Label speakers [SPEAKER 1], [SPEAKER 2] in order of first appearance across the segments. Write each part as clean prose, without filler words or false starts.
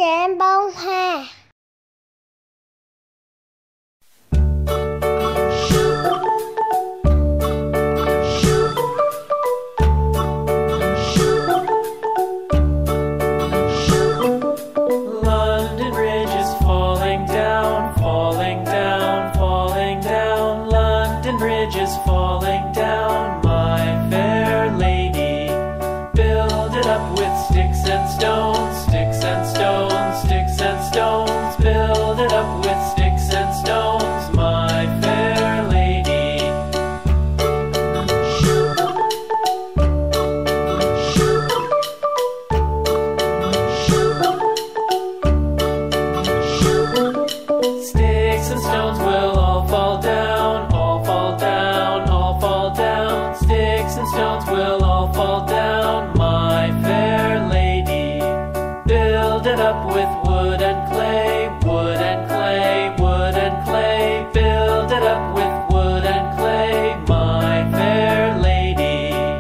[SPEAKER 1] chén bông hoa.
[SPEAKER 2] London Bridge is falling down, falling down, falling down. London Bridge is falling down, my fair lady. Build it up with sticks and stones, sticks and stones, sticks and stones. Build it up with sticks and stones, my fair lady. Sticks and stones will all fall down, all fall down, all fall down. Sticks and stones will all fall down, my fair lady. Build it up with wood and clay, wood and clay, wood and clay. Build it up with wood and clay, my fair lady.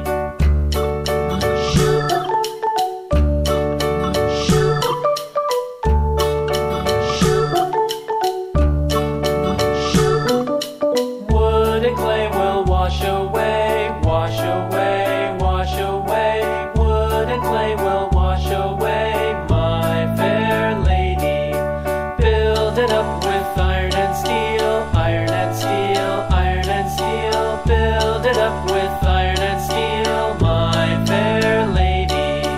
[SPEAKER 2] Wood and clay will wash away, wash away, wash away. Wood and clay will wash away, my fair lady. Build it up with iron and steel, iron and steel, iron and steel. Build it up with iron and steel, my fair lady.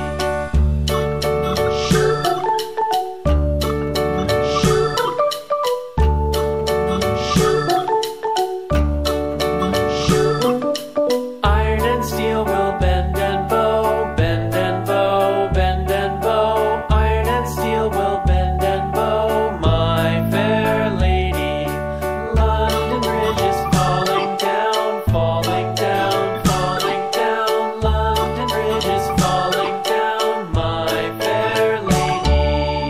[SPEAKER 2] Iron and steel will bend and bow, bend and bow, bend and bow. Iron and steel will bend and bow, my fair lady. London Bridge is falling down, falling down, falling down. London Bridge is falling down, my fair lady.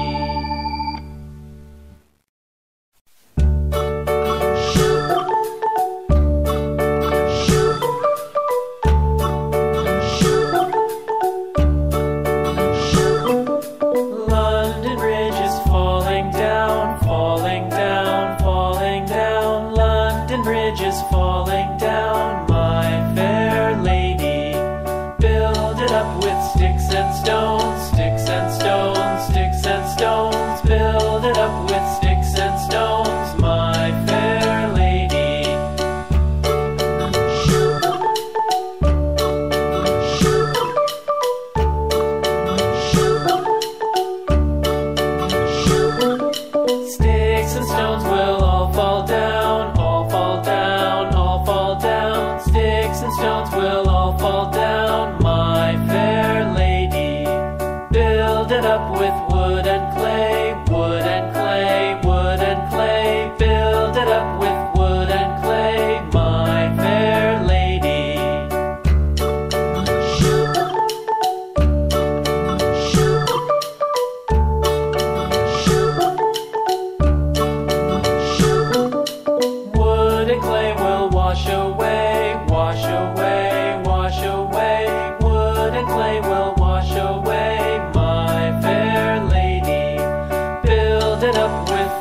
[SPEAKER 2] London Bridge is falling down, falling down, falling down. London Bridge is falling down, my fair lady. Build it up with sticks and stones, sticks and stones, sticks and stones. Build it up with sticks and stones, my fair lady. Sticks and stones will all fall down, all fall down, all fall down. Sticks and stones will all fall down, my fair lady. Build it up with wood and clay, wood and clay, wood and clay. Build it up with wood and clay, my fair lady. Wood and clay will wash away, wash away, wash away. Wood and clay will wash away, my fair lady. Build it up with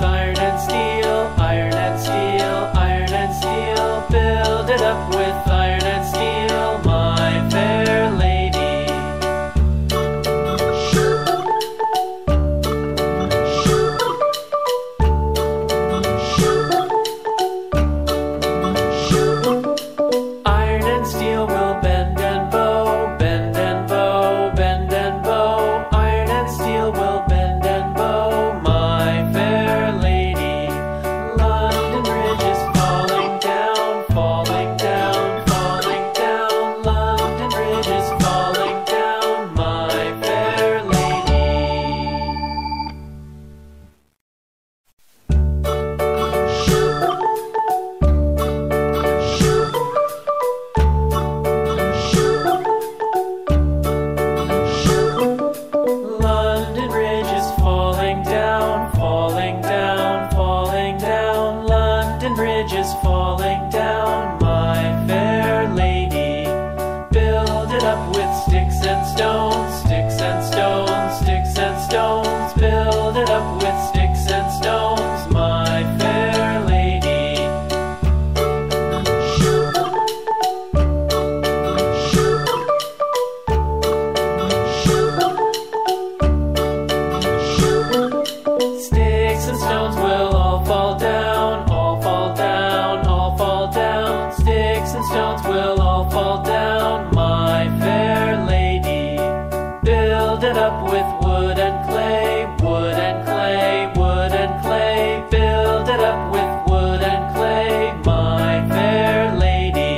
[SPEAKER 2] wood and clay, wood and clay, wood and clay. Build it up with wood and clay, my fair lady.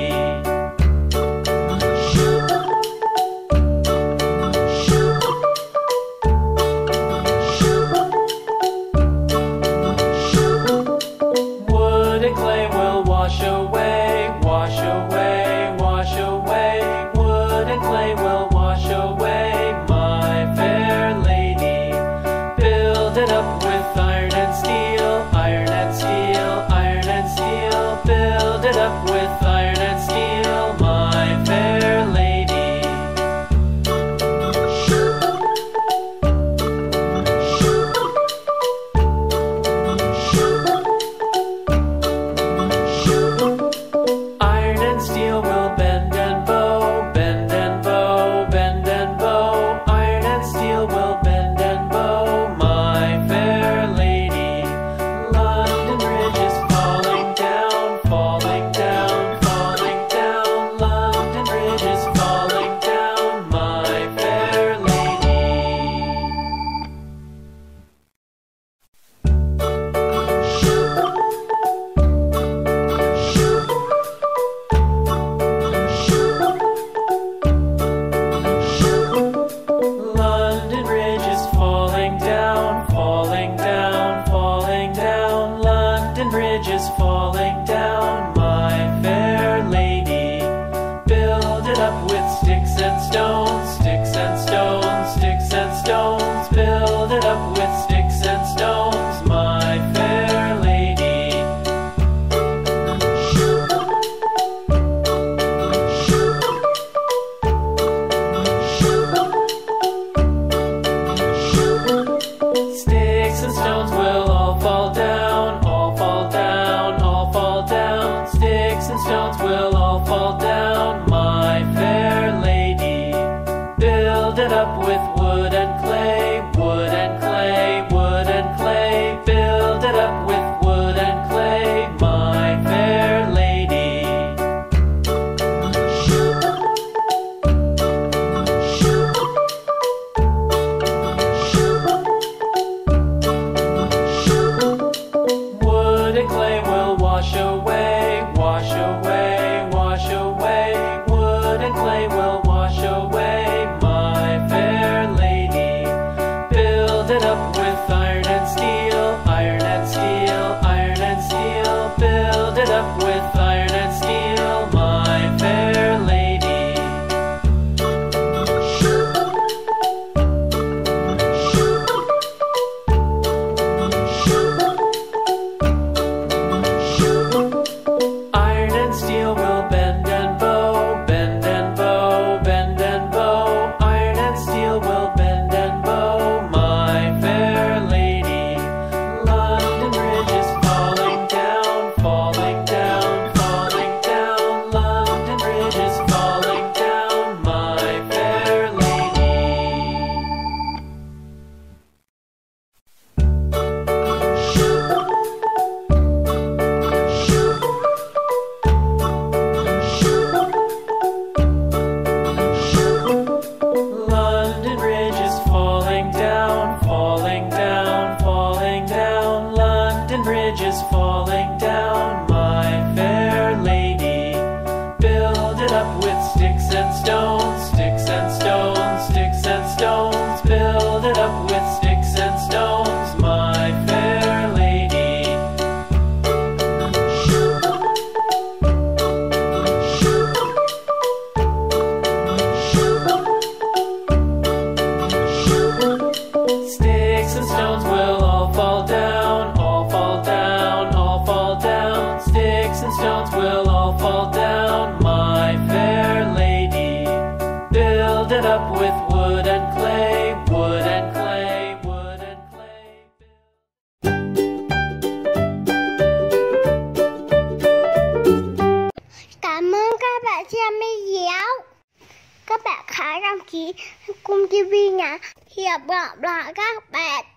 [SPEAKER 2] Wood and clay will wash away, wash away, wash away. Wood and clay will wash away, my fair lady. Build it up with iron and steel, iron and steel, iron and steel. Build it up with iron and steel, my fair lady. Iron and steel will bend and bow, bend and bow, bend and bow. Iron and steel will bend and bow, my fair lady. London Bridge is falling down, falling down, falling down. London Bridge is falling down, my fair lady. London Bridge is falling down, falling down, falling down. London Bridge is falling down, my fair lady. Build it up with sticks and stones, sticks and stones, sticks and stones. Build it up with sticks and stones, my fair lady. Sticks and stones will all fall down, all fall down, all fall down. Sticks and stones will all fall down, my fair lady. Build it up with wood and clay, wood and clay, wood and clay. Build it up with wood and clay, my fair lady. Wood and clay will wash away, wash away, wash away. Wood and clay will wash away, my fair lady. Build it up with iron and steel, iron and steel, iron and steel. Build it up with iron and steel, my fair lady. Iron and steel will bend and bow, bend and bow, bend and bow. Iron and steel will bend and bow, my fair lady. London Bridge is falling down, falling down, falling down. London Bridge is falling down, my fair lady. London Bridge is falling down, falling down, falling down. London Bridge is falling down, my fair lady. Build it up with sticks and stones, sticks and stones, sticks and stones. Build it up with sticks and stones, my fair lady. Sticks and stones will all fall down, all fall down, all fall down. Sticks and stones will all fall down, my fair lady. Build it up with wood and clay, wood and clay, wood and clay.
[SPEAKER 1] Cảm ơn các bạn xem video. Các bạn khá đăng ký cùng TV nha. Hẹn gặp lại các bạn.